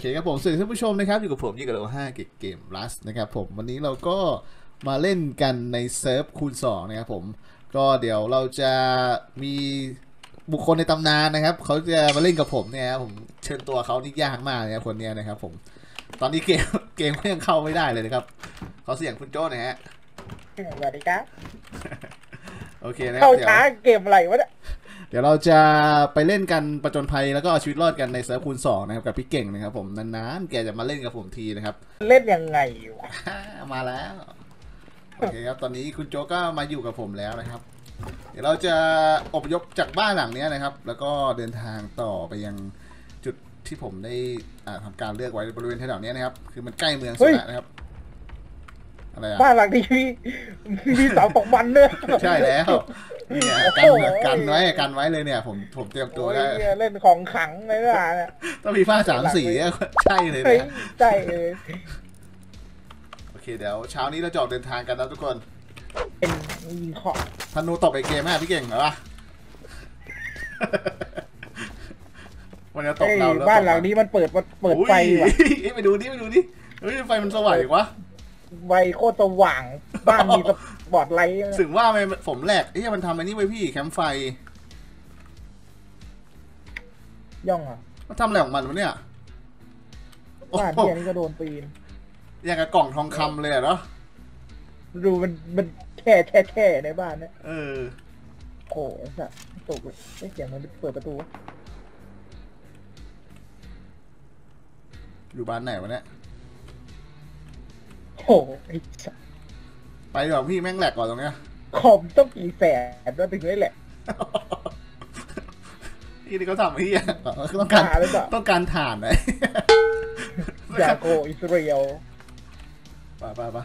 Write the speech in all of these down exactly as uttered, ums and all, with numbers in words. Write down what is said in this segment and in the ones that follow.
เคครับผมสวัสดีท่านผู้ชมนะครับอยู่กับผมยี่กับโลห้าเกเกมลัสนะครับผมวันนี้เราก็มาเล่นกันในเซิร์ฟคูณสองนะครับผมก็เดี๋ยวเราจะมีบุคคลในตำนานนะครับเขาจะมาเล่นกับผมเนี่ยครับผมเชิญตัวเขานี่ยากมากนะครับคนนี้นะครับผมตอนนี้เกมเกมก็ยังเข้าไม่ได้เลยนะครับเขาเสียงคุณโจ้นะฮะสวัสดีครับโอเคนะเข้าช้าเกมอะไรวะเนี่ยเดี๋ยวเราจะไปเล่นกันประจนภัยแล้วก็เอาชีวิตรอดกันในเซิร์ฟคูณสองนะครับกับพี่เก่งนะครับผมนานๆแกจะมาเล่นกับผมทีนะครับเล่นยังไงวะมาแล้วโอเคครับตอนนี้คุณโจก็มาอยู่กับผมแล้วนะครับเดี๋ยวเราจะอพยพจากบ้านหลังนี้นะครับแล้วก็เดินทางต่อไปยังจุดที่ผมได้ทำการเลือกไว้บริเวณแถวๆนี้นะครับคือมันใกล้เมืองสุดนะครับอะไรอะบ้านหลังนี้มีมีเสาตกมันเนอะใช่แล้วเนี่ยกันกันไว้กันไว้เลยเนี่ยผมผมเตรียมตัวได้เล่นของขังเลยนะเนี่ยต้องมีผ้าสามสีใช่เลยนะใช่เลยโอเคเดี๋ยวเช้านี้เราจะออกเดินทางกันแล้วทุกคนเป็นยิงขอบธนูตบไปเกมแม่พี่เก่งเหรอวะวันนี้ตกเราแล้วบ้านหลังนี้มันเปิดเปิดไฟว่ะไปดูดิไปดูดิเฮ้ยไฟมันสว่างวะไฟโคตรสว่างบ้านมีสปอตไลท์ถึงว่าไม่ผมแหลกเฮ้ยมันทำไอ้นี่ไว้พี่แคมป์ไฟย่องอ่ะมันทำอะไรของมันวะเนี่ยบ้านที่อันนี้ก็โดนปีนอย่างกับกล่องทองคำเลยเนาะดูมันมันแช่แช่แช่ในบ้านเนี่ยเออโอ้ยสัตว์ตกเลยเสียงมันเปิดประตูอยู่บ้านไหนวะเนี่ยโอ้ยไปดีกว่าพี่แม่งแหลกก่อนตรงเนี้ยคอมต้องกี่แสนแล้วถึงได้แหละที่นี่เขาทำที่ต้องการต้องการฐานเลยยาโกอิสราเอลป่ะป่ะป่ะ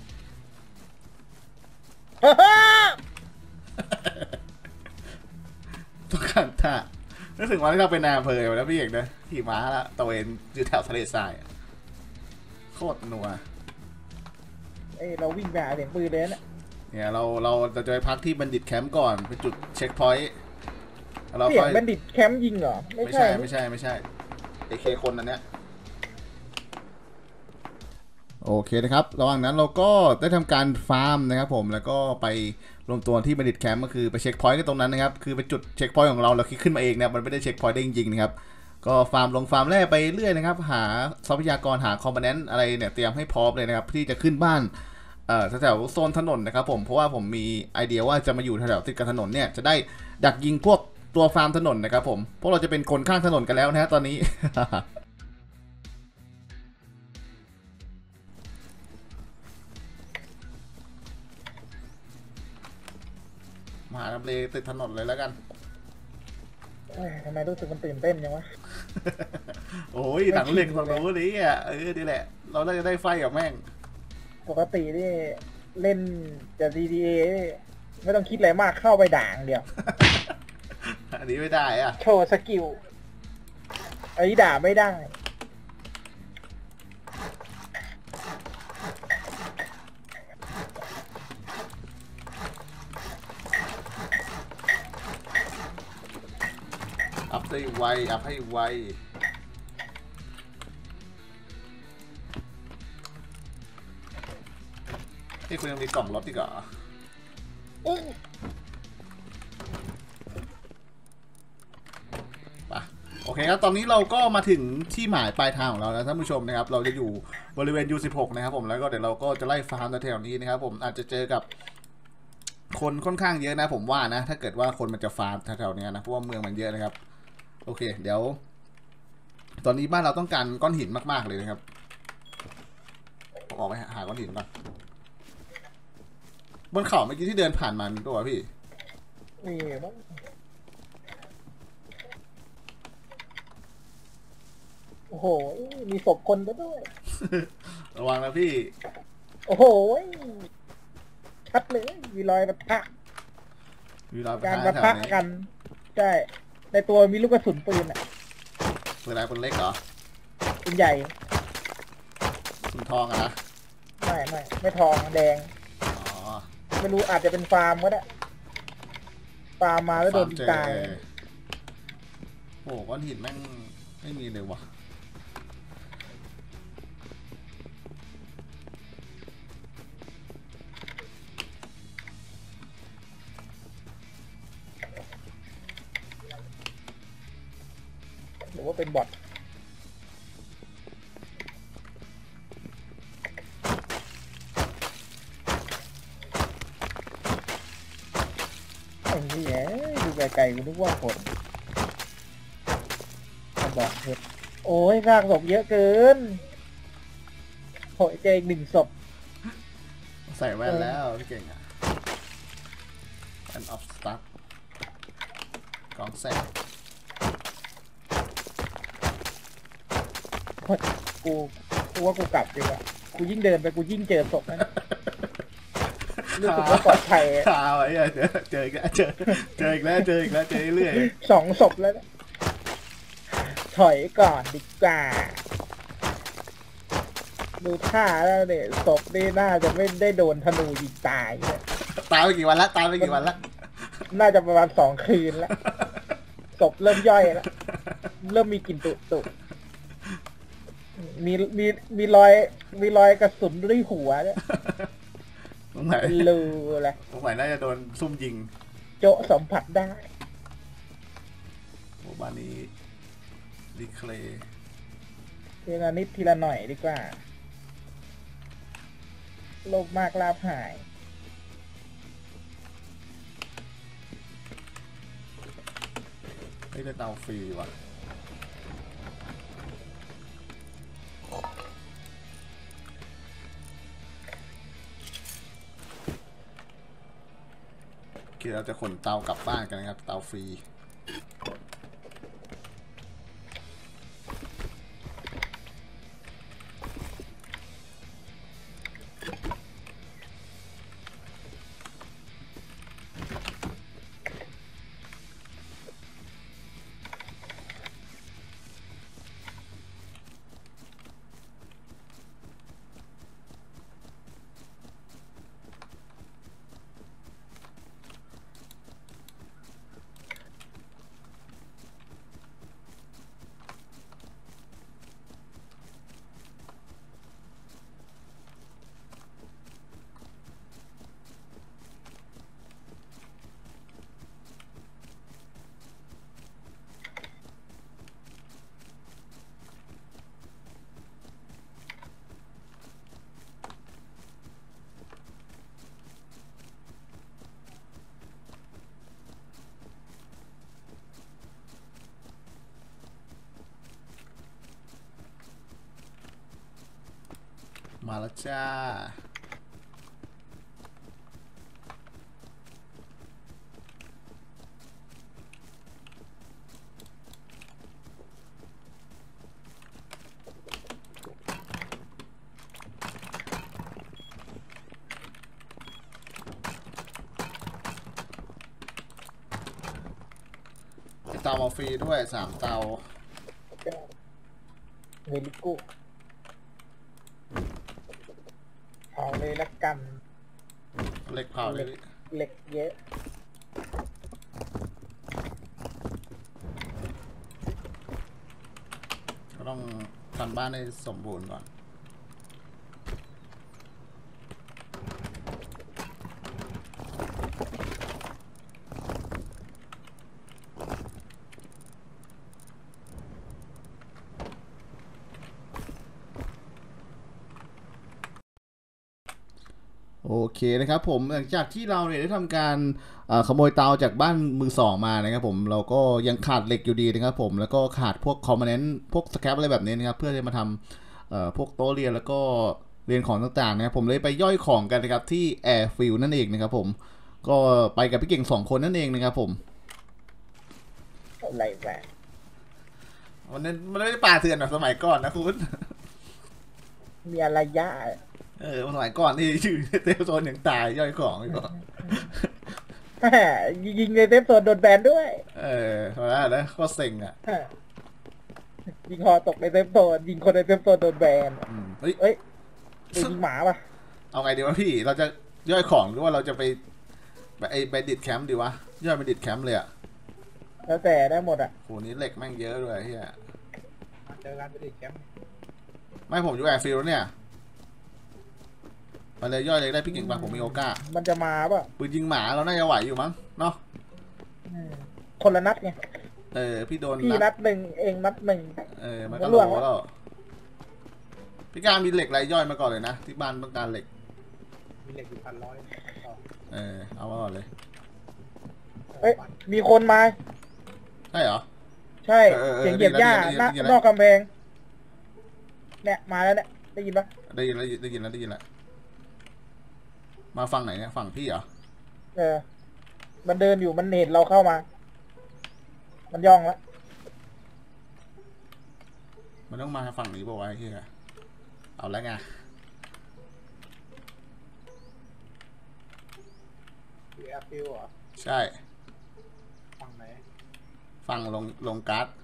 ต้องการฐานนึกถึงวันที่เราเป็นนายอำเภอแล้วพี่เอกนะขี่ม้าละตะเวนอยู่แถวทะเลทรายโคตรนัวเอ้เราวิ่งไปหาเสียงปืนเลยนะเนี่ยเราเราจะไปพักที่บัณฑิตแคมป์ก่อนเป็นจุดเช็คพอยต์เสียงบัณฑิตแคมป์ยิงเหรอไม่ใช่ไม่ใช่ไม่ใช่เอเคคนนั้นเนี้ยโอเคนะครับระหว่างนั้นเราก็ได้ทำการฟาร์มนะครับผมแล้วก็ไปรวมตัวที่บัณฑิตแคมป์ก็คือไปเช็คพอยต์กันตรงนั้นนะครับคือเป็นจุดเช็คพอยต์ของเราเราคิดขึ้นมาเองนะมันไม่ได้เช็คพอยต์ได้จริงๆนะครับก็ฟาร์มลงฟาร์มแร่ไปเรื่อยนะครับหาทรัพยากรหาคอมโพเนนต์อะไรเนี่ยเตรียมให้พร้อมเลยนะครับที่จะขึ้นบ้านเอ่อแถวโซนถนนนะครับผมเพราะว่าผมมีไอเดียว่าจะมาอยู่แถวติดกับถนนเนี่ยจะได้ดักยิงพวกตัวฟาร์มถนนนะครับผมพวกเราจะเป็นคนข้างถนนกันแล้วนะฮะตอนนี้ มหาทำเลติดถนนเลยแล้วกันทำไมรู้สึกมันตื่นเต้นยังวะโอ้ยหนังเล็กของเรานี้อ่ะเออดีแหละเราได้จะได้ไฟกับแม่งปกตินี่เล่นจะ ดี ดี เอ ไม่ต้องคิดอะไรมากเข้าไปด่างเดียวอันนี้ไม่ได้อ่ะโชว์สกิลอันนี้ด่าไม่ได้อัพได้ไวอัพให้ไวนี่คุณยังมีกล่องรถอีกเหรอป่ะโอเคครับตอนนี้เราก็มาถึงที่หมายปลายทางของเราแล้วท่านผู้ชมนะครับเราจะอยู่บริเวณ ยู สิบหก นะครับผมแล้วก็เดี๋ยวเราก็จะไล่ฟาร์มแถวนี้นะครับผมอาจจะเจอกับคนค่อนข้างเยอะนะผมว่านะถ้าเกิดว่าคนมันจะฟาร์มแถวๆนี้นะเพราะว่าเมืองมันเยอะนะครับโอเคเดี๋ยวตอนนี้บ้านเราต้องการก้อนหินมากๆเลยนะครับผมออกไปหาก้อนหินก่อนบนเขาเมื่อกี้ที่เดินผ่านมันตัวพี่นี่มั้งโอ้โหมีศพคนด้วยระวังนะพี่โอ้โหชัดเลยมีรอยปะทะการปะทะกันใช่ในตัวมีลูกกระสุนปืนอ่ะปืนอะไรปืนเล็กเหรอปืนใหญ่ปืนทองอะนะไม่ไม่ไม่ทองแดงอ๋อไม่รู้อาจจะเป็นฟาร์มก็ได้ฟาร์มมาแล้วโดนตายโอ้ก้อนหินแม่งไม่มีเลยวะรือว่าเป็นบอทไอ้นี่แหละดูไกลๆกูนึกว่าคนบอกเห็ดโอ้ยซากศพเยอะเกินโหยเจออีกหนึ่งศพใส่แว่นแล้วพี่เก่งอ่ะแอนออฟสตาร์กองแสกกูกูว่ากูกลับดีกว่ากูยิ่งเดินไปกูยิ่งเจอศพนั่นรู้สึกว่าปลอดภัยข่าวไอ้เจอเจออีกแล้วเจอเจออีกแล้วเจออีกแล้วเจอเรื่อยสองศพแล้วถอยก่อนดีกว่าดูท่าแล้วเนี่ยศพนี่น่าจะไม่ได้โดนธนูยิงตายเลยตายไปกี่วันละตายไปกี่วันละน่าจะประมาณสองคืนแล้วศพเริ่มย่อยแล้วเริ่มมีกลิ่นตุตุมีมีมีรอยมีรอยกระสุนที่หัวเนี่ยตรงไหนรูอะไรตรงไหนน่าจะโดนซุ่มยิงโจสัมผัสได้โอ้บ้านนี้ดีเคลทีละนิดทีละหน่อยดีกว่าโลภมากลาภหายไม่ได้เตาฟรีว่ะคิดเราจะขนเตากลับบ้านกันนะครับเตาฟรีมาแล้วจ้าเตามาฟรีด้วยสามเตาเฮลิโก้เผาเลยละกันเหล็กเผาเลยเหล็กเยอะก็ต้องทำบ้านให้สมบูรณ์ก่อนโอเคนะครับผมหลังจากที่เราเนี่ยได้ทำการขโมยเตาจากบ้านมือสองมานะครับผมเราก็ยังขาดเหล็กอยู่ดีนะครับผมแล้วก็ขาดพวกคอมโพเนนต์พวกสแครปอะไรแบบนี้นะครับเพื่อจะมาทำพวกโต๊ะเรียนแล้วก็เรียนของต่างๆนะครับผมเลยไปย่อยของกันนะครับที่แอร์ฟิลนั่นเองนะครับผมก็ไปกับพี่เก่งสองคนนั่นเองนะครับผมอะไรแหวมันนั้นมันไม่ได้ป่าเถื่อนแบบสมัยก่อนนะคุณมีอะไรยะเออสมัยก่อนที่อยู่ในเซฟโซนอย่างตายย่อยของอีกก็ยิงในเซฟโซนโดนแบนด้วยเออพอแล้วนะก็เซ็งอ่ะยิงคอตกในเซฟโซนยิงคนในเซฟโซนโดนแบนเฮ้ยเฮ้ยยิงหมาป่ะเอาไงดีวะพี่เราจะย่อยของหรือว่าเราจะไปไปไอไปดิดแคมป์ดีวะย่อยไปดิดแคมป์เลยอ่ะแล้วแต่ได้หมดอ่ะโหนี้เหล็กแม่งเยอะด้วยเฮียเจอกันไปดิดแคมป์ไม่ผมอยู่แอร์ฟิลด์เนี่ยมาเลยย่อยเลยได้พี่เก่งปะผมมีโอกาสมันจะมาป่ะปืนยิงหมาเราน่าจะไหวอยู่มั้งเนาะคนละนัดไงเออพี่โดนพี่นัดหนึ่งเองนัดหนึ่งเออมันก็หลวแล้วพี่การมีเหล็กไรย่อยมาก่อนเลยนะที่บ้านต้องการเหล็กมีเหล็กอยู่พันร้อยเออเอามาก่อนเลยเฮ้ยมีคนมาใช่เหรอใช่เสียงเหยียบหญ้านอกกำแพงเนี่ยมาแล้วเนี่ยได้ยินปะได้ยินแล้วได้ยินแล้วได้ยินแล้วมาฝั่งไหนเนี่ยฝั่งพี่เหรอเออมันเดินอยู่มันเห็นเราเข้ามามันย่องแล้วมันต้องมาฝั่งนี้บอกว่าไอ้เหี้ยเอาแล้วไงแอร์ฟิวเหรอใช่ฝั่งไหนฝั่งลงลงการ์ด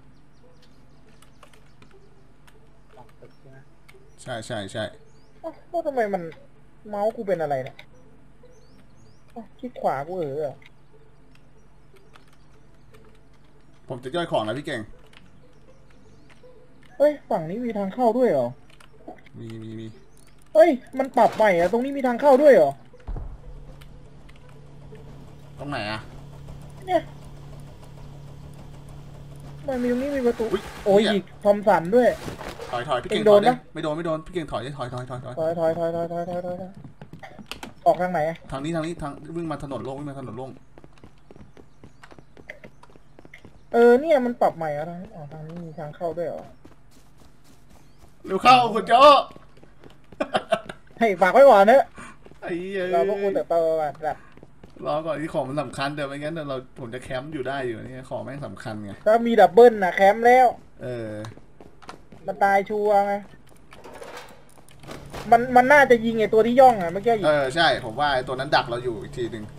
ฝั่งตึกใช่ไหมใช่ใช่ใช่แล้วทำไมมันเมาส์กูเป็นอะไรเนี่ยคลิกขวากูเออผมจะย่อยของนะพี่เก่งเฮ้ยฝั่งนี้มีทางเข้าด้วยเหรอมีมีมีเฮ้ยมันปรับใหม่อะตรงนี้มีทางเข้าด้วยเหรอตรงไหนอะเนี่ยมันมีตรงนี้มีประตูโอ้ยอีกทอมสันด้วยถอยถอยพี่เก่งโดนนะไม่โดนไม่โดนพี่เก่งถอยถอยถอยถอยถอยถอยถอยถอยถอยถอยถอยถอยออกทางไหนทางนี้ทางนี้ทางวิ่งมาถนนโล่งวิ่งมาถนนโล่งเออเนี่ยมันปรับใหม่อะทางอ๋อทางนี้มีทางเข้าด้วยเหรอเร็วเข้าคุณโจ้ให้ฝากไว้ก่อนเนอะไอ้เหี้ยเราพวกกูเติบโตแบบรอก่อนที่ของมันสำคัญเดี๋ยวไม่งั้นเราผมจะแคมป์อยู่ได้อยู่นี่ของแม่งสำคัญไงถ้ามีดับเบิลนะแคมป์แล้วเออมันตายชัวร์ไงมันมันน่าจะยิงไอ้ตัวที่ย่องอะเมื่อกี้เออใช่ผมว่าไอ้ตัวนั้นดักเราอยู่อีกทีหนึ่ง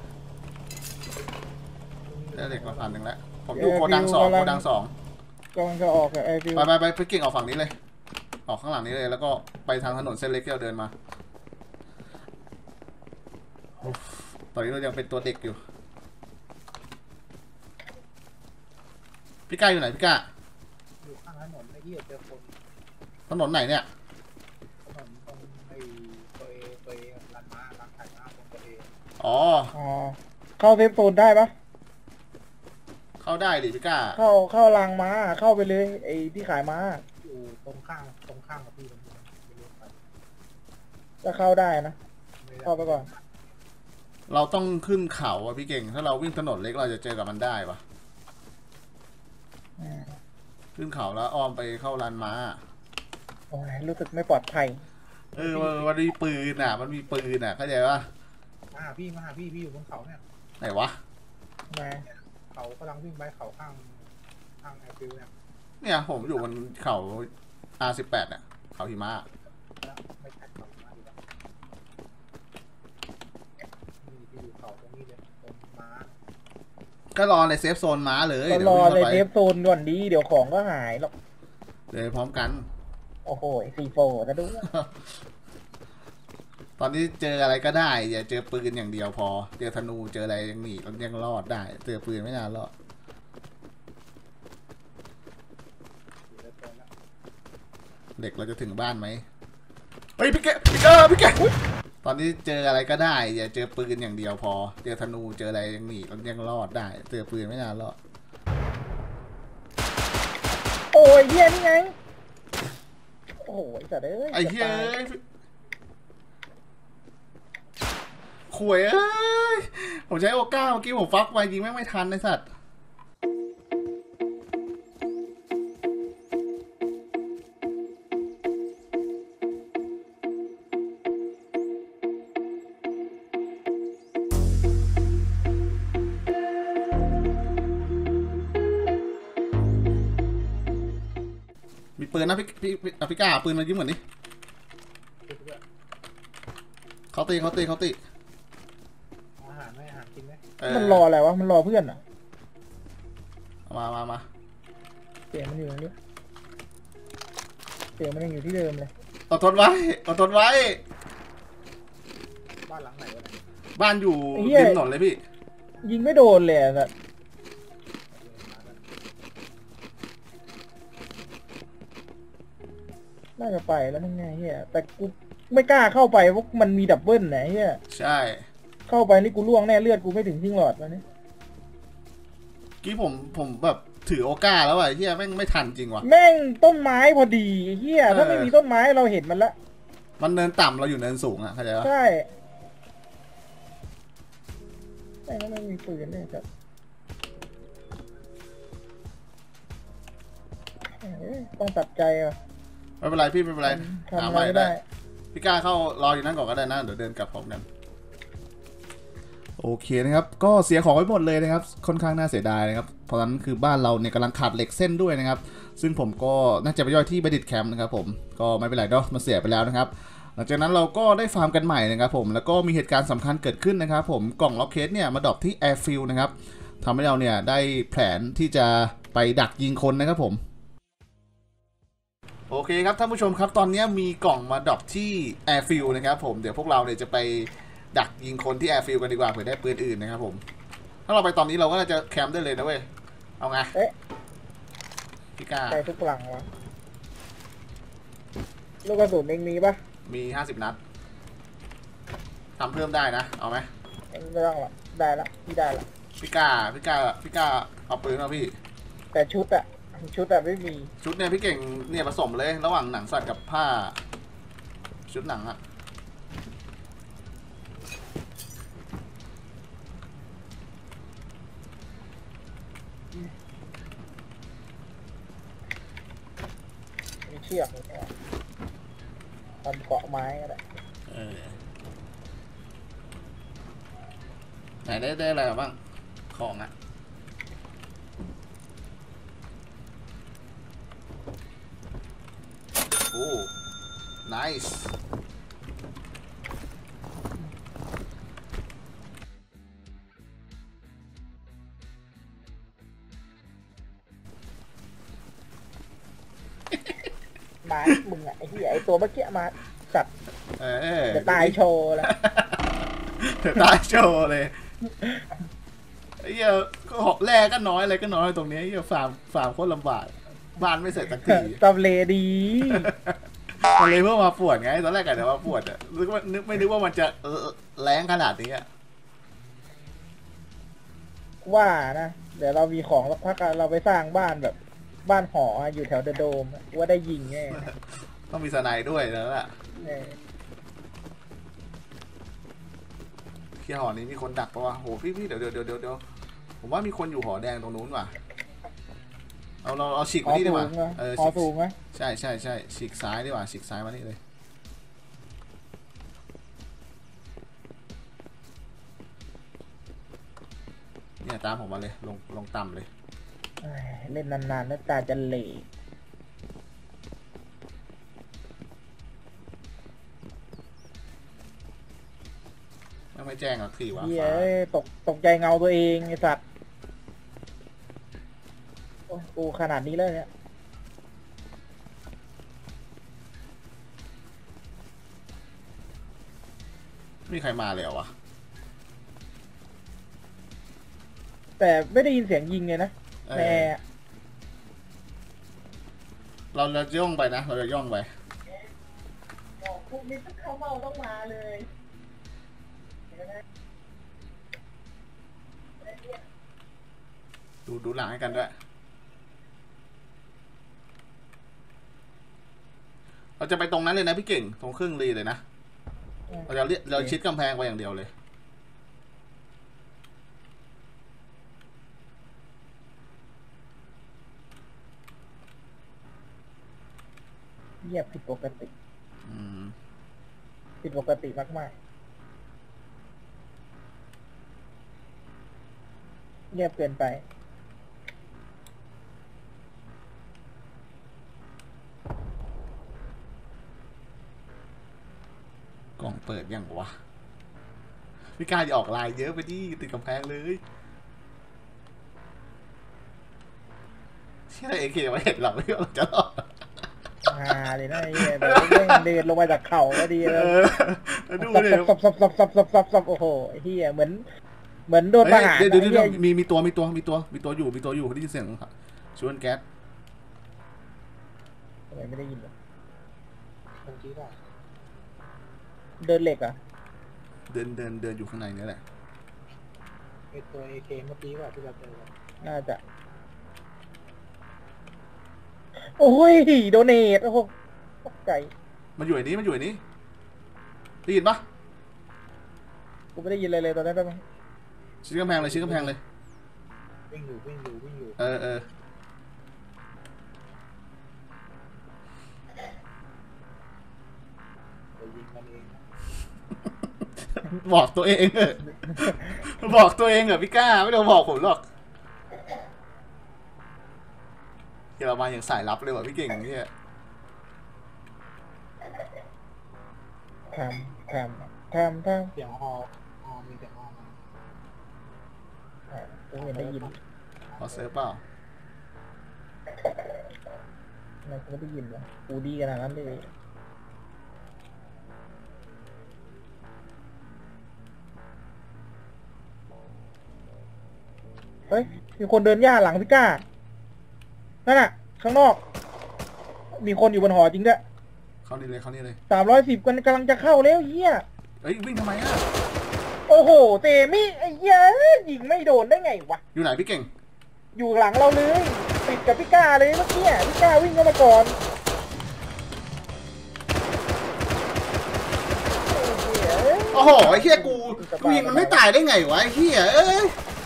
ได้เหล็กมาพันหนึ่งแล้วผมอยู่โกดังสองโกดังสองกำลังจะออกไอ้ฟิวไปไปไปไปเก่งออกฝั่งนี้เลยออกข้างหลังนี้เลยแล้วก็ไปทางถนนเส้นเล็กที่เราเดินมาตอนนี้เรายังเป็นตัวเด็กอยู่พี่ก้าอยู่ไหนพี่ก้าอยู่ข้างถนนไอ้ที่เจอคนถนนไหนเนี่ยถนนตรงไอ้ตัวเอตัวเอร้านม้าร้านขายม้าตรงตัวเออ๋ออ๋อเข้าเซฟโซนได้ปะเข้าได้ดิพี่ก้าเข้าเข้ารางม้าเข้าไปเลยไอ้ที่ขายม้าอยู่ตรงข้างตรงข้างกับพี่ตรงนี้จะเข้าได้นะเข้าไปก่อนเราต้องขึ้นเขาอะพี่เก่งถ้าเราวิ่งถนนเล็กเราจะเจอกับมันได้ปะขึ้นเขาแล้วอ้อมไปเข้าลานม้าโอ้ยรู้สึกไม่ปลอดภัยเออมันมีปืนอ่ะมันมีปืนอ่ะเข้าใจปะมาพี่มาพี่พี่อยู่บนเขาเนี่ยไหนวะมาเขากำลังวิ่งไปเขาข้างข้างแอร์ฟิวเนี่ยเนี่ยผมอยู่บนเขา อาร์ สิบแปด เนี่ยเขาหิมะไม่ใช่เขาหิมะอยู่แล้วนี่ที่อยู่เขาตรงนี้เลยตรงม้าก็รอในเซฟโซนม้าเลยก็รอในเซฟโซนก่อนดีเดี๋ยวของก็หายหรอกเลยพร้อมกันโอ้โหซีโฟจะดูตอนนี้เจออะไรก็ได้อย่าเจอปืนอย่างเดียวพอเจอธนูเจออะไรยังหนีมันยังรอดได้เจอปืนไม่นานรอดเด็กเราจะถึงบ้านไหมเฮ้ยพี่แกพี่แกพี่แกตอนนี้เจออะไรก็ได้อย่าเจอปืนอย่างเดียวพอเจอธนูเจออะไรยังหนีมันยังรอดได้เจอปืนไม่นานรอดโอ้ยเหี้ยนี่ไงโอ้ยแต่เด้อไอ้เหี้ยข่วยเอ้ยผมใช้โอก้าเมื่อกี้ผมฟักไปยิงแม่งไม่ทันไอ้สัตว์มีปืนนะพี่พี่พี่ก้าปืนมายิ้มเหมือนนี้เขาตีเขาตีเขาตีอาหารไหมอาหารกินไหมมันรออะไรวะมันรอเพื่อนอ่ะมามามาเสียงมันอยู่ตรงนี้เสียงมันยังอยู่ที่เดิมเลยอดทนไว้อดทนไว้บ้านหลังไหนวะบ้านอยู่ริมถนนเลยพี่ยิงไม่โดนเลยอ่ะน่าจะไปแล้วนั่นไงเฮียแต่กูไม่กล้าเข้าไปเพราะมันมีดับเบิลไหนเฮียใช่เข้าไปนี่กูล่วงแน่เลือดกูไม่ถึงทิ้งหลอดแล้วนี่กี้ผมผมแบบถือโอกาสแล้วอ่ะเฮียแม่งไม่ทันจริงว่ะแม่งต้นไม้พอดีเฮียถ้าไม่มีต้นไม้เราเห็นมันละมันเนินต่ำเราอยู่เนินสูงอ่ะเข้าใจปะใช่แต่ก็ไม่มีปืนเนี่ยครับต้องตัดใจอ่ะไม่เป็นไรพี่ไม่เป็นไรทำอะไรได้พี่กล้าเข้ารออยู่นั่นก่อนก็ได้นะเดี๋ยวเดินกลับพร้อมกันโอเคนะครับก็เสียของไปหมดเลยนะครับค่อนข้างน่าเสียดายนะครับเพราะฉะนั้นคือบ้านเราเนี่ยกำลังขาดเหล็กเส้นด้วยนะครับซึ่งผมก็น่าจะไปย่อยที่ Bandit Camp นะครับผมก็ไม่เป็นไรเนาะมันเสียไปแล้วนะครับหลังจากนั้นเราก็ได้ฟาร์มกันใหม่นะครับผมแล้วก็มีเหตุการณ์สำคัญเกิดขึ้นนะครับผมกล่องล็อกเคสเนี่ยมาดรอปที่ Airfield นะครับทำให้เราเนี่ยได้แผนที่จะไปดักยิงคนนะครับผมโอเคครับท่านผู้ชมครับตอนนี้มีกล่องมาดรอปที่ Airfield นะครับผมเดี๋ยวพวกเราเนี่ยจะไปดักยิงคนที่ Airfield กันดีกว่าเผื่อได้ปืนอื่นนะครับผมถ้าเราไปตอนนี้เราก็น่าจะแคมป์ได้เลยนะเว้ยเอาไงเอ๊ะพี่ก้าใส่ทุกหลังวะลูกกระสุนเองมีปะมีห้าสิบนัดทำเพิ่มได้นะเอาไหมไม่ต้องหรอกได้ละพี่ได้ละพี่ก้าพี่ก้าพี่ก้าเอาปืนมาพี่แต่ชุดอะชุดอะไม่มีชุดเนี่ยพี่เก่งเนี่ยผสมเลยระหว่างหนังสัตว์กับผ้าชุดหนังอะมีเชือกทำเกาะไม้ก็ได้ไหนได้ได้อะไรบ้างของอะโอ้ nice มามึงอะไอ้ที่ไอ้ตัวเมื่อกี้มาสัตว์จะตายโชว์แล้วจะตายโชว์เลยไอ้เหี้ยก็หอกแร่ก็น้อยอะไรก็น้อยตรงนี้ไอ้เหี้ยฟาร์มฟาร์มโคตรลำบากบ้านไม่เสร็จสักทีตำเลดีตำเลเพิ่งมาปวดไงตอนแรกกะจะมาปวดอ่ะนึกว่านึกไม่นึกว่ามันจะแรงขนาดนี้อ่ะว่านะเดี๋ยวเรามีของสักพักเราไปสร้างบ้านแบบบ้านหออยู่แถวเดอะโดมว่าได้ยิงแน่ต้องมีสไนด้วยแล้วล่ะที่หอนี้มีคนดักปะวะโหพี่พี่เดี๋ยวเดี๋ยวเดี๋ยวเดี๋ยวผมว่ามีคนอยู่หอแดงตรงนู้นว่ะเอาเราเอาฉีกมานี่ดีกว่าเออฉีกไหมใช่ใช่ใช่ฉีกซ้ายดีกว่าฉีกซ้ายมานี่เลยเนี่ยตามผมมาเลยลงลงต่ำเลยเล่นนานๆแล้วตาจะเหล่ไม่ไม่แจ้งหรอกสิวะเฮ้ยตกตกใจเงาตัวเองไอ้สัตว์โอ้กูขนาดนี้เลยเนี่ยไม่มีใครมาเลยเหรอวะแต่ไม่ได้ยินเสียงยิงเลยนะแต่เราจะย่องไปนะเราจะย่องไปพวกนี้ต้องเข้าเมาต้องมาเลยดูดูหลังให้กันด้วยเราจะไปตรงนั้นเลยนะพี่เก่งตรงครึ่งรีเลยนะเราจะเรียกเราชิดกำแพงไปอย่างเดียวเลยเงียบผิดปกติผิดปกติมากๆเงียบเกินไปกล่องเปิดยังวะพี่กล้าจะออกลายเยอะไปดิติดกำแพงเลยเชื่อเอเคมาเห็นเราไม่ว่าเราจะรอดอ่าเลยนะไอ้เนี่ยแบบเดินลงมาจากเขาก็ดีเลยดูเลยซับซับซับซับซับซับซับโอ้โหไอ้ที่เหมือนเหมือนโดนประหารเดี๋ยวเดี๋ยวมีมีตัวมีตัวมีตัวมีตัวอยู่มีตัวอยู่ได้ยินเสียงชวนแก๊สทำไมไม่ได้ยินเลยเดินเหล็กอ่ะเดินเดินเดินอยู่ข้างในนี่แหละไอตัวเอเคเมื่อกี้ว่าที่เราเจอน่าจะโอ้ยโดเนทโอ้โหตกใจมันอยู่ไอ้นี้มันอยู่ไอ้นี้ได้ยินปะกูไม่ได้ยินอะไรเลยตอนนั้นได้ไหมชิ้นกำแพงเลยชิ้นกำแพงเลยวิ่งอยู่วิ่งอยู่วิ่งอยู่เออเออเดี๋ยวยิงมันเองนะบอกตัวเองเออบอกตัวเองเหรอพี่ก้าไม่ต้องบอกผมหรอกเดี๋ยวเรามาอย่างสายลับเลยว่ะพี่เก่งเนี่ยทำทำทำทำเสียงฮอฮอมีเสียงฮอมากูเห็นได้ยินขอเซิร์ฟเปล่าทำไมกูไม่ได้ยินวะกูดีขนาดนั้นเลยเฮ้ยมีคนเดินย่าหลังพี่ก้านั่นน่ะข้างนอก มีคนอยู่บนหอจริงด้วยเข้านี่เลยเข้านี่เลยสามร้อยสิบกันกำลังจะเข้าแล้วเฮียเอ้ยวิ่งทำไมอ่ะโอ้โหเตมี่ไอ้เหี้ยยิงไม่โดนได้ไงวะอยู่ไหนพี่เก่งอยู่หลังเราเลยติดกับพี่ก้าเลยเมื่อกี้พี่ก้าวิ่งเข้ามาก่อนโอ้เหี้ยโอ้โหไอ้เหี้ยกูกูยิงมันไม่ตายได้ไงวะไอ้เหี้ยเอ้ย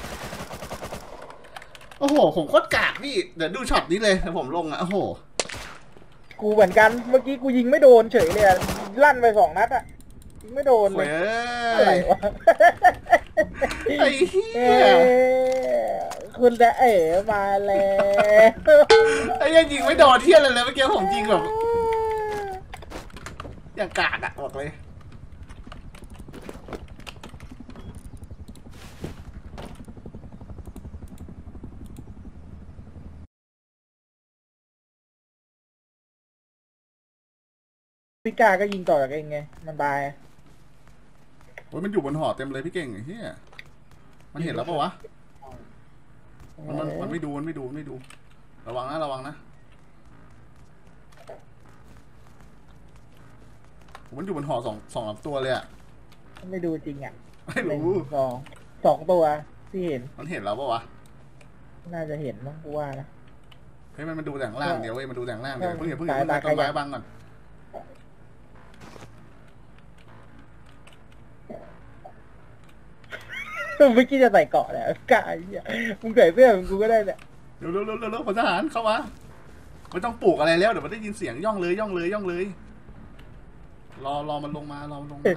โอ้โหผมโคตรกากพี่เดี๋ยวดูช็อตนี้เลยเดี๋ยวผมลงอ่ะโอ้โหกูเหมือนกันเมื่อกี้กูยิงไม่โดนเฉยเลยอะลั่นไปสองนัดอะยิงไม่โดนเลเว้ยยอะไรวะไอ้เหี้เอ้ยคุณจะเอ๋มาแล้วไอ้เหี้ยังยิงไม่โดนเที่ยอะไรเลยเมื่อกี้ผมยิงแบบอย่างกากอ่ะบอกเลยพี่ก้าก็ยิงต่อจากเองไงมันบายโอ้ยมันอยู่บนหอเต็มเลยพี่เก่งไอ้เหี้ยมันเห็นแล้วปะวะมันมันมันไม่ดูมันไม่ดูมันไม่ดูระวังนะระวังนะผมมันอยู่บนหอสองสองลำตัวเลยอ่ะไม่ดูจริงอ่ะไม่หนึ่งรู้สองสองตัวที่เห็นมันเห็นแล้วปะวะน่าจะเห็นมั้งกูว่านะเฮ้ยมันมันดูแต่ข้างล่างเดี๋ยวเว้ยมันดูแต่ข้างล่างเดี๋ยวเพิ่งอย่าเพิ่งอย่าสายเพิ่งตาต้นไม้ขยับบังก่อนเมื่อกี้จะใส่เกาะเนี่ยกะไอ้เหี้ยมึงใส่เสื้อมึงกูก็ได้เนี่ยเร็วเร็วเร็วเร็วเร็วพลทหารเข้ามาไม่ต้องปลูกอะไรแล้วเดี๋ยวมันได้ยินเสียงย่องเลยย่องเลยย่องเลย รอรอมันลงมารอมันลงมา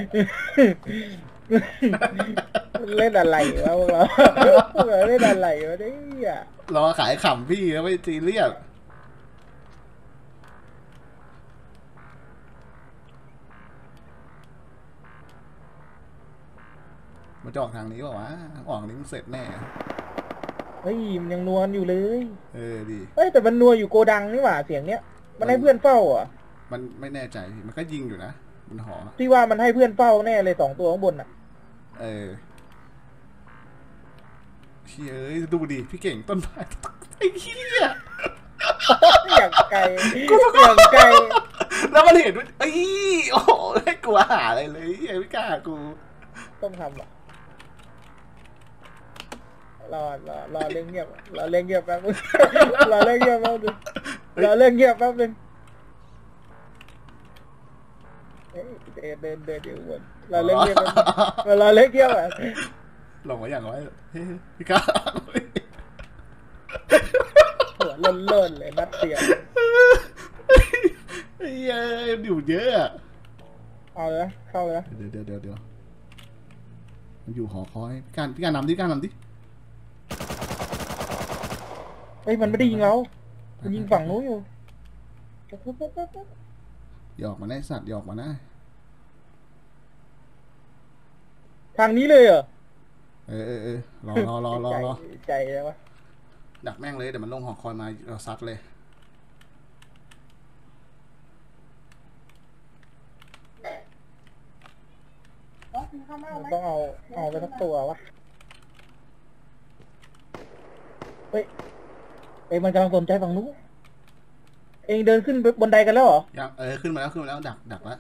เล่นอะไรวะพวกเราพวกเราเล่นอะไรวะเนี่ยรอขายขำพี่ไม่ซีเรียสมันจะออกทางนี้เปล่าวะออกทางนี้มันเสร็จแน่เฮ้ยมันยังนวลอยู่เลยเออดีเฮ้ยแต่มันนัวอยู่โกดังนี่หว่าเสียงเนี้ยมันให้เพื่อนเฝ้าอ่ะมันไม่แน่ใจพี่มันก็ยิงอยู่นะบนหอพี่ว่ามันให้เพื่อนเฝ้าแน่เลยสองตัวข้างบนอ่ะเออเฮ้ยเอ้ยดูดิพี่เก่งต้นไม้ไอ้เหี้ยอย่างไกลอย่างไกลแล้วมันเห็นว่าไอ้ยโอ้โหไม่กลัวหาอะไรเลยไอ้ไม่กล้ากูต้องทำอ่ะรอรอรอเล่นเงียบรอเล่นเงียบแป๊บนึงรอเล่นเงียบแป๊บนึงรอเล่นเงียบแป๊บนึงเฮ้ยเดินเดินอยู่บนรอเล่นเงียบแป๊บนึงรอเล่นเงียบอ่ะลงไว้อย่างไรเฮ้ยพี่กล้าหัวเล่นๆเลยนัดเดียวไอ้เหี้ยอยู่เยอะอะเอาเลยนะเข้าเลยนะเดี๋ยวเดี๋ยวเดี๋ยวเดี๋ยวมันอยู่หอคอยพี่การพี่การนำดิพี่การนำดิเฮ้ยมันไม่ได้ยิงเรามันยิงฝั่งนู้นอยู่หยอกมาได้สัตว์หยอกมาได้ทางนี้เลยเหรอเออเออเออรอรอรอรอรอใจใจเลยวะดักแม่งเลยเดี๋ยวมันลงหอคอยมาเราซัดเลยมันต้องเอาเอาไปทั้งตัววะเฮ้ยเอ้ยมันกำลังสนใจฝั่งนู้นเองเดินขึ้นบนไดกันแล้วเหรอยังเออขึ้นมาแล้วขึ้นมาแล้วดักดักแล้ว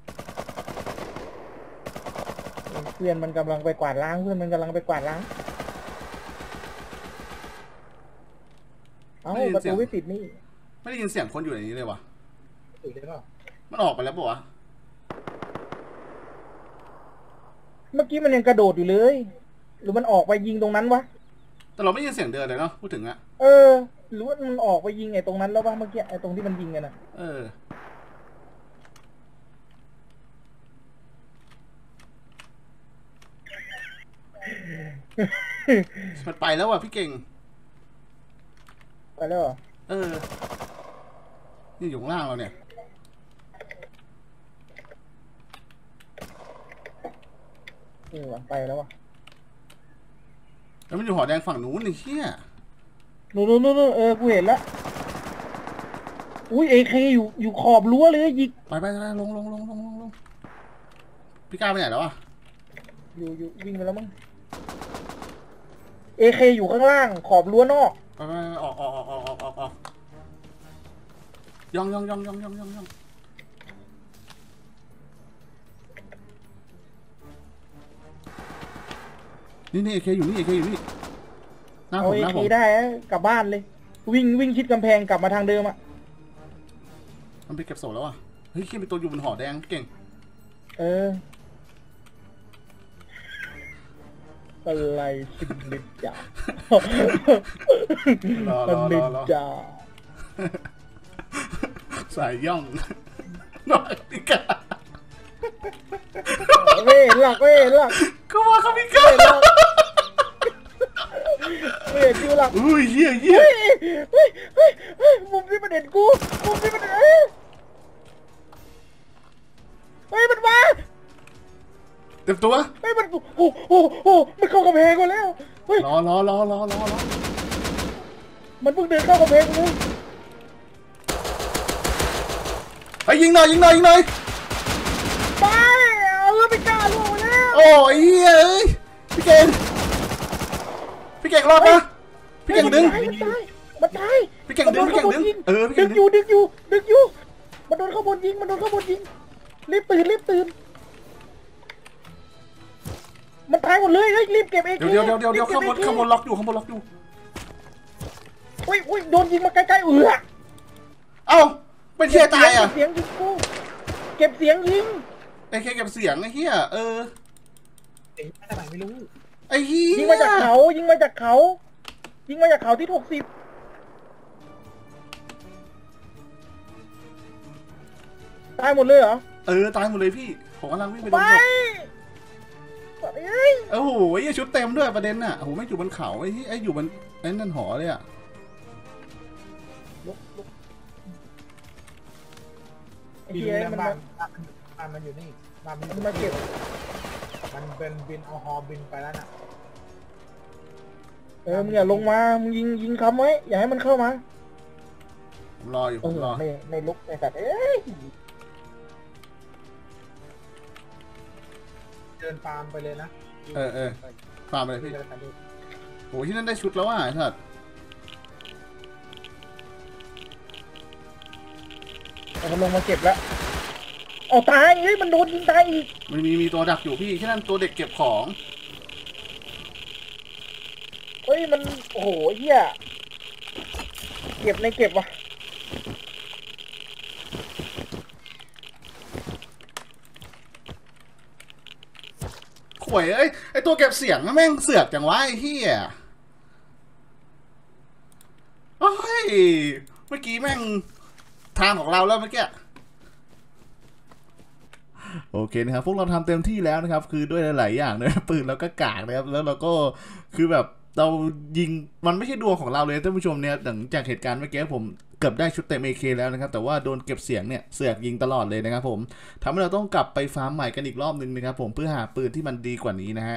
เพื่อนมันกำลังไปกวาดล้างเพื่อนมันกำลังไปกวาดล้างยินประเสียตูงไม่ปิดนี่ไม่ได้ยินเสียงคนอยู่ในนี้เลยวะตื่นได้เปล่ามันออกไปแล้วปะวะเมื่อกี้มันยังกระโดดอยู่เลย หรือมันออกไปยิงตรงนั้นวะแต่เราไม่ยินเสียงเดินเลยเนาะพูดถึงอะเออ หรือว่ามันออกไปยิงไอ้ตรงนั้นแล้ววะเมื่อกี้ไอ้ตรงที่มันยิงกันอะเออมันไปแล้วว่ะพี่เก่งไปแล้วเหรอเออนี่อยู่ข้างล่างเราเนี่ยเออวะไปแล้ววะแล้วมันอยู่หอแดงฝั่งนู้นไอ้เหี้ยนู่นนู่นนู่นเออกูเห็นแล้วอุ้ยเอเคอยู่อยู่ขอบรั้วเลยยิงไปไปไปลงลงลงลงลงลงพี่ก้าวไปไหนแล้วอะอยู่อยู่วิ่งไปแล้วมั้งเอเคอยู่ข้างล่างขอบรั้วนอกไปไปไปออกออกออกออกออกออกออกย่องย่องย่องย่องย่องย่องย่องนี่นี่เอเคอยู่นี่เอเคอยู่นี่หน้าผเอามเอหน้าเคผมได้อะกลับบ้านเลย วิ่งวิ่งชิดกำแพงกลับมาทางเดิมอะมันไปเก็บโซ่แล้วอ่ะเฮ้ยเขี้ยเป็นตัวอยู่บนหอแดงเก่งเอออะไรสินิจ่ารอรสิอรนิอรอจ่าสายย่องน้อยพี่ก้าไม่เห็นหลักไม่เห็นหลักก็ว่าเขาพี่ก้าไม่เห็นอยู่หลักอุ้ยเหี้ยเหี้ยเฮ้ยเฮ้ยเฮ้ยเฮ้ยมุมนี้มันเห็นกูมุมนี้มันเห็นเอ้ยเฮ้ยมันมาเต็มตัวเฮ้ยมันโอ้โหโอ้โหมันเข้ากำแพงก่อนแล้วเฮ้ยรอรอรอรอรอรอมันเพิ่งเดินเข้ากำแพงเลยไอ้ยิงหน่อยยิงหน่อยยิงหน่อยไปเอาเออไปกล้าล่วงไปแล้วโอ้ยเหี้ยเอ้ยพี่เก่งพี่เก่งรอดปะพี่เก่งดึงมันตายมันตายพี่เก่งดึงพี่เก่งดึงเออพี่ดึเก่งงดึอง ยู่ดึงอยู่ดึงอยู่มันโดนข้างบนยิงมันโดนข้างบนยิงรีบตื่นรีบตื่นมันตายหมดเลยเฮ้ยรีบเก็บเองเดี๋ยวเดี๋ยวเดี๋ยวเดี๋ยวข้างบนข้างบนล็อกอยู่ข้างบนล็อกอยู่อุ้ยอุ้ยโดนยิงมาใกล้ๆเอือเอ้าเป็นเหี้ยตายอ่ะเก็บเสียงยิงกูเก็บเสียงยิงไอ้แค่เก็บเสียงไอ้เหี้ยเออเสียงมาจากไหนไม่รู้ไอ้เหี้ยยิงมาจากเขายิงมาจากเขายิงมาจากเขาที่หกสิบตายหมดเลยเหรอเออตายหมดเลยพี่ผมกำลังวิ่งไปโดไปนศพเอ้ยโอ้โหไอ้ชุดเต็มด้วยประเด็นน่ะโอ้โหไม่อยู่บนเขาไอ้ที่ไอ้อยู่บนไอ้นั่นหอเลยอ่ะไอ้บินเหี้ยเรื่องมันบ้ามานบ้านมันอยู่นี่บ้านมันมันมาเก็บมันเป็นบินเอาฮอบินไปแล้วน่ะเออมึงอย่าลงมามึงยิงยิงคำไว้อย่าให้มันเข้ามาผมรออยู่เอผมอรอไม่ไม่ลุกไอ้สัตว์เอ้ยเดินฟาร์มไปเลยนะเออเออฟาร์มไปเลยพี่เดินไปดูโอ้โหที่นั่นได้ชุดแล้วอ่ะไอ้สัตว์เอามันลงมาเก็บแล้วเอาตายเฮ้ยมันโดนยิงตายอีกมันมีมีตัวดักอยู่พี่ที่นั่นตัวเด็กเก็บของเฮ้ยมันโอ้โหเหี้ยเก็บในเก็บว่ะข่วยเอ้ยไอ้ตัวเก็บเสียงแม่งเสือกจังวะไอ้เหี้ยโอ้ยเมื่อกี้แม่งทางของเราแล้วเมื่อกี้โอเคนะครับพวกเราทำเต็มที่แล้วนะครับคือด้วยหลายๆอย่างนะปืนเราก็กากนะครับแล้วเราก็คือแบบเรายิงมันไม่ใช่ดวงของเราเลยท่านผู้ชมเนี่ยหลังจากเหตุการณ์เมื่อกี้ผมเกือบได้ชุดเต็ม เอ เค แล้วนะครับแต่ว่าโดนเก็บเสียงเนี่ยเสือกยิงตลอดเลยนะครับผมทำให้เราต้องกลับไปฟาร์มใหม่กันอีกรอบนึงนะครับผมเพื่อหาปืนที่มันดีกว่านี้นะฮะ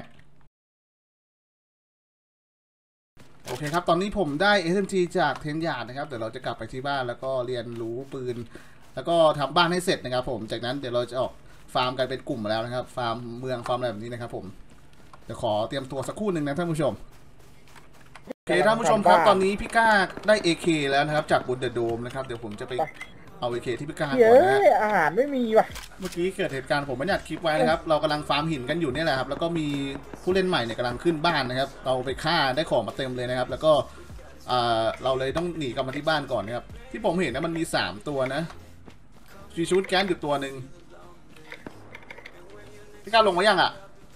โอเคครับตอนนี้ผมได้ เอส เอ็ม จี จากเทนยาร์ดนะครับเดี๋ยวเราจะกลับไปที่บ้านแล้วก็เรียนรู้ปืนแล้วก็ทำบ้านให้เสร็จนะครับผมจากนั้นเดี๋ยวเราจะออกฟาร์มกันเป็นกลุ่มแล้วนะครับฟาร์มเมืองฟาร์มอะไรแบบนี้นะครับผมเดี๋ยวขอเตรียมตัวสักครู่หนึ่งนะท่านผู้ชมโอเคท่านผู้ชมครับตอนนี้พี่ก้าได้ เอ เค แล้วนะครับจากบนเดอะโดมนะครับเดี๋ยวผมจะไปเอา เอ เค ที่พี่ก้าก่เฮ้อนนะฮะยอาหารไม่มีว่ะเมื่อกี้เกิดเหตุการณ์ผมไม่ได้อัดคลิปไว้นะครับเรากำลังฟาร์มหินกันอยู่เนี่ยแหละครับแล้วก็มีผู้เล่นใหม่เนี่ยกำลังขึ้นบ้านนะครับเราไปฆ่าได้ของมาเต็มเลยนะครับแล้วก็อ่าเราเลยต้องหนีกลับมาที่บ้านก่อนนะครับที่ผมเห็นนะมันมีสามตัวนะมีชุดแก๊สอยู่ตัวหนึ่งพี่ก้าลงมายังอ่ะ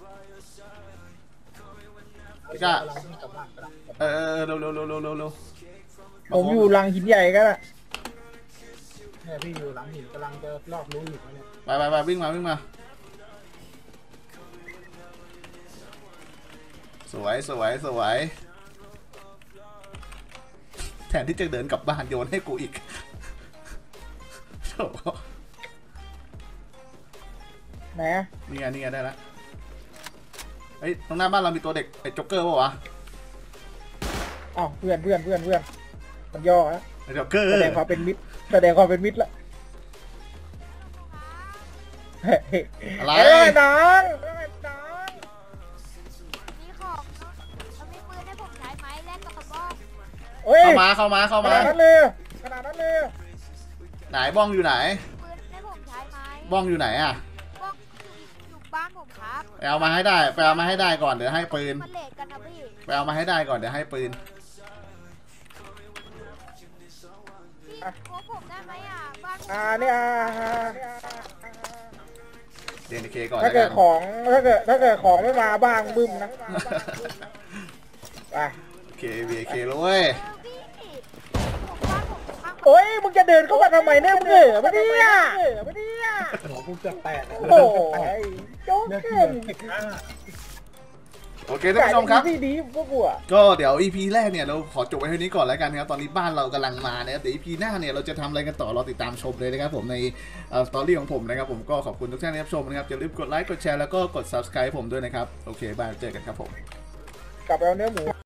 พี่ก้าเราต้องกลับบ้านกลับเออเร็วเร็วเร็วเร็วเร็วเร็วผมอยู่หลังหินใหญ่ก็ละเนี่ยพี่อยู่หลังหินกำลังจะลอกรู้อยู่เนี่ยไปไปไปวิ่งมาวิ่งมาสวยสวยสวยแทนที่จะเดินกลับบ้านโยนให้กูอีกโถ่ไหนอะนี่ไงนี่ไงได้แล้วเฮ้ยตรงหน้าบ้านเรามีตัวเด็กไอ้จ็อกเกอร์ป่าวะอ้าวเพื่อนเพื่อนเพื่อนเพื่อนมันย่อนะไอ้จ็อกเกอร์แสดงความเป็นมิตรแสดงความเป็นมิตรละเฮ้ยอะไรเอ้ยน้องเอ้ยน้องมีของเขามีปืนให้ผมใช้ไหมแลกกับกระบอกเฮ้ยเข้ามาเข้ามาเข้าขมานาดนั้นเลยขนาดนั้นเลยไหนบ้องอยู่ไหนปืนให้ผมใช้ไหมบ้องอยู่ไหนอะบอกอยู่บ้านผมครับไปเอามาให้ได้ไปเอามาให้ได้ก่อนเดี๋ยวให้ปืนมันเลทกันนะพี่ไปเอามาให้ได้ก่อนเดี๋ยวให้ปืนพี่โค้ชผมได้ไหมอ่ะบ้านผมอ่าเนี่ยเดนเคก่อนถ้าแล้วเกิกัดนของถ้าเกิดถ้าเกิดของไม่มาบ้างบึ้มนะไปเคบีเคเลยเว้ยเออพี่ผมบ้านผมข้างโอ้ยมึงจะเดินเข้ามาทำไมเนี่ยมึงเหนื่อยไม่ได้เนี่ยไม่ได้เนี่ยหัวกูเกือบแตกโอ้ยโจ๊กเนี่ยเก่งสิบห้าโอเคท่านผู้ชมครับที่ดีพวกกูอะก็เดี๋ยว อี พี แรกเนี่ยเราขอจบไว้เท่านี้ก่อนแล้วกันครับตอนนี้บ้านเรากำลังมานะครับเดี๋ยว อี พี หน้าเนี่ยเราจะทำอะไรกันต่อรอติดตามชมเลยนะครับผมในสตอรี่ของผมนะครับผมก็ขอบคุณทุกท่านที่รับชมนะครับอย่าลืมกดไลค์กดแชร์แล้วก็กด ซับสไครบ์ ผมด้วยนะครับโอเคบายเจอกันครับผมกลับไปเอาเนื้อหมู